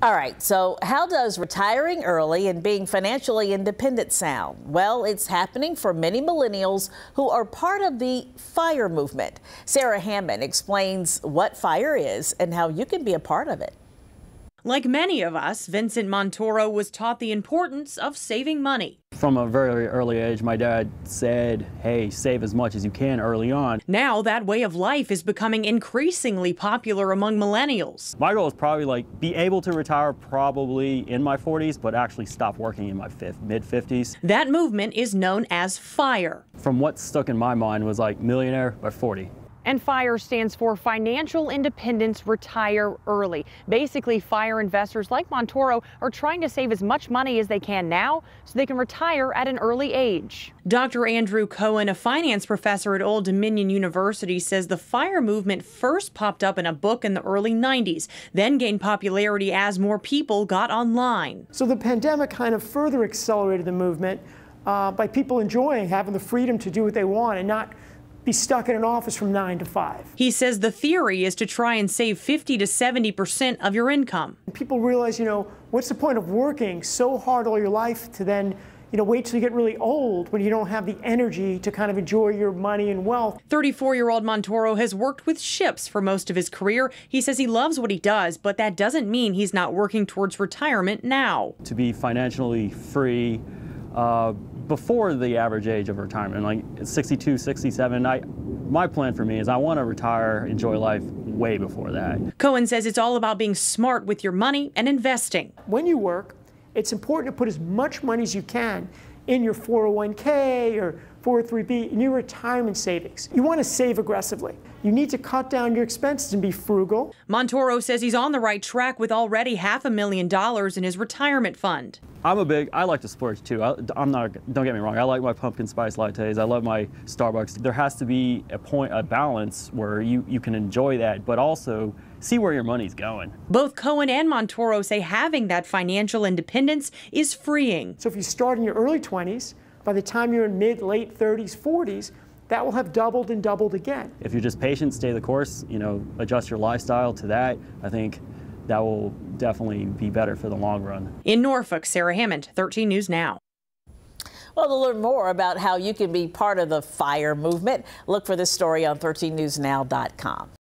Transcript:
All right, so how does retiring early and being financially independent sound? Well, it's happening for many millennials who are part of the FIRE movement. Sarah Hammond explains what FIRE is and how you can be a part of it. Like many of us, Vincent Montoro was taught the importance of saving money. From a very early age, my dad said, hey, save as much as you can early on. Now that way of life is becoming increasingly popular among millennials. My goal is probably be able to retire probably in my 40s, but actually stop working in my mid-50s. That movement is known as FIRE. From what stuck in my mind was millionaire by 40. And FIRE stands for Financial Independence Retire Early. Basically, FIRE investors like Montoro are trying to save as much money as they can now so they can retire at an early age. Dr. Andrew Cohen, a finance professor at Old Dominion University, says the FIRE movement first popped up in a book in the early 90s, then gained popularity as more people got online. So the pandemic kind of further accelerated the movement by people enjoying having the freedom to do what they want and not be stuck in an office from 9 to 5. He says the theory is to try and save 50 to 70% of your income. People realize, what's the point of working so hard all your life to then, wait till you get really old when you don't have the energy to kind of enjoy your money and wealth. 34-year-old Montoro has worked with ships for most of his career. He says he loves what he does, but that doesn't mean he's not working towards retirement now. To be financially free before the average age of retirement, like 62, 67, my plan for me is I want to retire, enjoy life way before that. Cohen says it's all about being smart with your money and investing. When you work, it's important to put as much money as you can in your 401k or 403b, in your retirement savings. You want to save aggressively. You need to cut down your expenses and be frugal. Montoro says he's on the right track with already $500,000 in his retirement fund. I like to splurge too. Don't get me wrong, I like my pumpkin spice lattes, I love my Starbucks. There has to be a balance where you can enjoy that, but also see where your money's going. Both Cohen and Montoro say having that financial independence is freeing. So if you start in your early 20s, by the time you're in late 30s, 40s, that will have doubled and doubled again. If you're just patient, stay the course, adjust your lifestyle to that, I think that will definitely be better for the long run. In Norfolk, Sarah Hammond, 13 News Now. Well, to learn more about how you can be part of the FIRE movement, look for this story on 13newsnow.com.